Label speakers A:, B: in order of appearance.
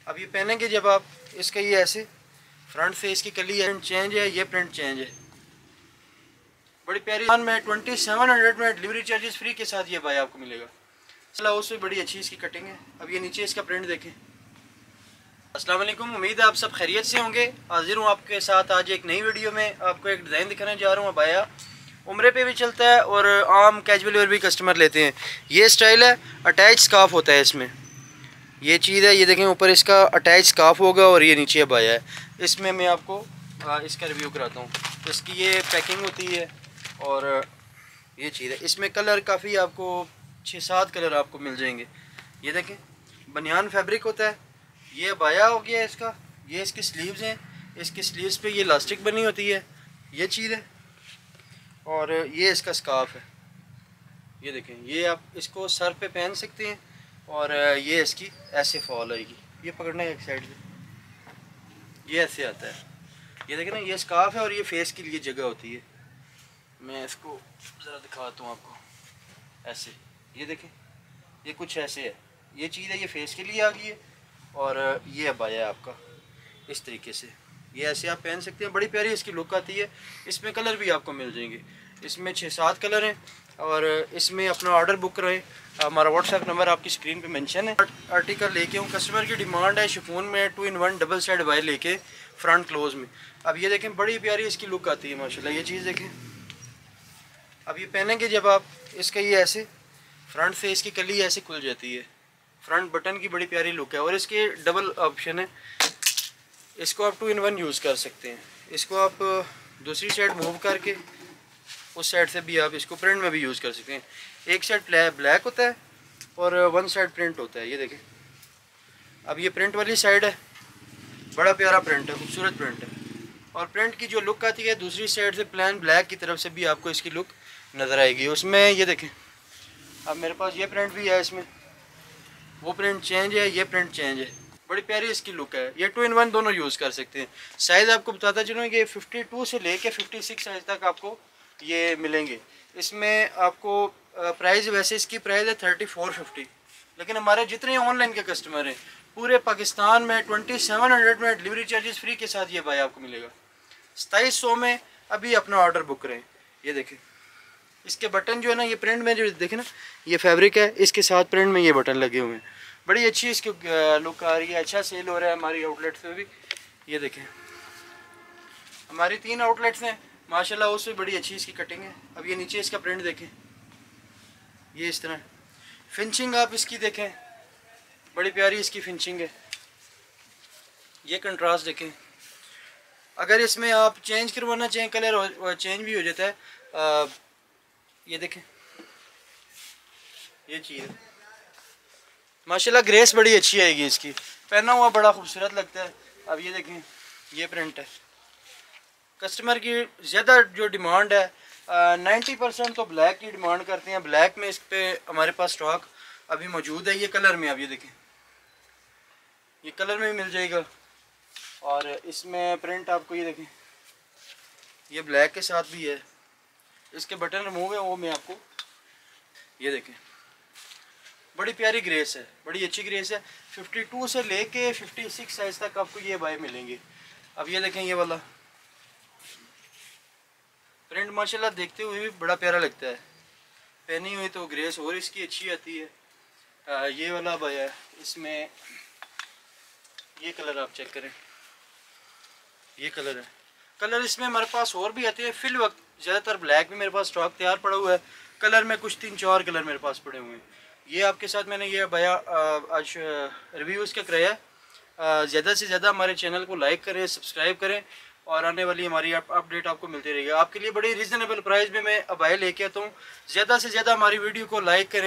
A: अब ये पहनेंगे जब आप, इसका ये ऐसे फ्रंट से इसकी कली है, चेंज है, ये प्रिंट चेंज है, बड़ी प्यारी में 2700 में डिलीवरी चार्जेस फ्री के साथ ये भाई आपको मिलेगा। चला उससे बड़ी अच्छी इसकी कटिंग है। अब ये नीचे इसका प्रिंट देखें। अस्सलाम वालेकुम, उम्मीद है आप सब खैरियत से होंगे। हाजिर हूँ आपके साथ आज एक नई वीडियो में। आपको एक डिज़ाइन दिखाने जा रहा हूँ। अबाया उम्रे पे भी चलता है और आम कैजुअल वेयर भी कस्टमर लेते हैं। ये स्टाइल है, अटैच स्काफ होता है इसमें, ये चीज़ है। ये देखें ऊपर इसका अटैच स्काफ होगा और ये नीचे अबाया है। इसमें मैं आपको इसका रिव्यू कराता हूँ। इसकी ये पैकिंग होती है और ये चीज़ है। इसमें कलर काफ़ी आपको 6-7 कलर आपको मिल जाएंगे। ये देखें बनियान फैब्रिक होता है। ये अबाया हो गया इसका। ये इसकी स्लीव्स हैं, इसकी स्लीव्स पे ये इलास्टिक बनी होती है, ये चीज़ है। और ये इसका स्कार्फ है। ये देखें, ये आप इसको सर पे पहन सकते हैं और ये इसकी ऐसे फॉल आएगी। ये पकड़ना है एक साइड से, ये ऐसे आता है। ये देखें ना, ये स्कार्फ है और ये फेस के लिए जगह होती है। मैं इसको ज़रा दिखाता हूँ आपको। ऐसे ये देखें, ये कुछ ऐसे है, ये चीज़ है, ये फेस के लिए आ गई है। और ये अबाया है आपका इस तरीके से। ये ऐसे आप पहन सकते हैं, बड़ी प्यारी इसकी लुक आती है। इसमें कलर भी आपको मिल जाएंगे। इसमें 6-7 कलर हैं और इसमें अपना ऑर्डर बुक करें। हमारा व्हाट्सएप नंबर आपकी स्क्रीन पे मेंशन है। आर्टिकल लेके हूँ, कस्टमर की डिमांड है शिफॉन में 2-in-1 डबल साइड वायर लेके फ्रंट क्लोज में। अब ये देखें बड़ी प्यारी इसकी लुक आती है माशाल्लाह। ये चीज़ देखें। अब ये पहनेंगे जब आप, इसका ये ऐसे फ्रंट से इसकी कली ऐसे खुल जाती है। फ्रंट बटन की बड़ी प्यारी लुक है और इसके डबल ऑप्शन है। इसको आप 2-in-1 यूज़ कर सकते हैं। इसको आप दूसरी साइड मूव करके उस साइड से भी आप इसको प्रिंट में भी यूज़ कर सकते हैं। एक साइड ब्लैक होता है और वन साइड प्रिंट होता है। ये देखें, अब ये प्रिंट वाली साइड है, बड़ा प्यारा प्रिंट है, खूबसूरत प्रिंट है। और प्रिंट की जो लुक आती है दूसरी साइड से प्लान ब्लैक की तरफ से भी आपको इसकी लुक नज़र आएगी। उसमें ये देखें, अब मेरे पास ये प्रिंट भी है, इसमें वो प्रिंट चेंज है, ये प्रिंट चेंज है, बड़ी प्यारी इसकी लुक है। ये 2-in-1 दोनों यूज़ कर सकते हैं। साइज़ आपको बताता चलूँ कि 52 से लेके 56 साइज़ तक आपको ये मिलेंगे। इसमें आपको प्राइस, वैसे इसकी प्राइस है 3450, लेकिन हमारे जितने ऑनलाइन के कस्टमर हैं पूरे पाकिस्तान में 2700 में डिलीवरी चार्जेस फ्री के साथ ये भाई आपको मिलेगा। 2700 में अभी अपना ऑर्डर बुक करें। ये देखें, इसके बटन जो है ना, ये प्रिंट में जो देखें ना, ये फैब्रिक है, इसके साथ प्रिंट में ये बटन लगे हुए हैं। बड़ी अच्छी इसकी लुक आ रही है। अच्छा सेल हो रहा है हमारी आउटलेट पे भी। ये देखें, हमारी 3 आउटलेट्स हैं माशाल्लाह, उससे बड़ी अच्छी इसकी कटिंग है। अब ये नीचे इसका प्रिंट देखें, ये इस तरह फिनिशिंग आप इसकी देखें, बड़ी प्यारी इसकी फिनिशिंग है। ये कंट्रास्ट देखें। अगर इसमें आप चेंज करवाना चाहें कलर, चेंज भी हो जाता है। ये देखें, ये चीज़ है माशाल्लाह, ग्रेस बड़ी अच्छी आएगी इसकी, पहना हुआ बड़ा खूबसूरत लगता है। अब ये देखें, ये प्रिंट है। कस्टमर की ज़्यादा जो डिमांड है 90% तो ब्लैक की डिमांड करते हैं। ब्लैक में इस पर हमारे पास स्टॉक अभी मौजूद है। ये कलर में, अब ये देखें, ये कलर में भी मिल जाएगा। और इसमें प्रिंट आपको ये देखें, ये ब्लैक के साथ भी है। इसके बटन रिमूव है, वो मैं आपको, ये देखें, बड़ी प्यारी ग्रेस है, बड़ी अच्छी ग्रेस है। 52 से लेके 56 साइज़ तक आपको ये बाय मिलेंगे। अब ये देखें, ये वाला प्रिंट माशाल्लाह देखते हुए भी बड़ा प्यारा लगता है। पहनी हुई तो ग्रेस और इसकी अच्छी आती है। ये वाला बाय है, इसमें ये कलर आप चेक करें, ये कलर है। कलर इसमें हमारे पास और भी आते हैं। फिल वक्त ज़्यादातर ब्लैक भी मेरे पास स्टॉक तैयार पड़ा हुआ है। कलर में कुछ 3-4 कलर मेरे पास पड़े हुए हैं। ये आपके साथ मैंने ये भैया आज रिव्यू इसका कराया। ज़्यादा से ज़्यादा हमारे चैनल को लाइक करें, सब्सक्राइब करें और आने वाली हमारी अपडेट आपको मिलती रहेगी। आपके लिए बड़ी रीज़नेबल प्राइस में मैं अबाया लेके आता हूँ। ज़्यादा से ज़्यादा हमारी वीडियो को लाइक करें।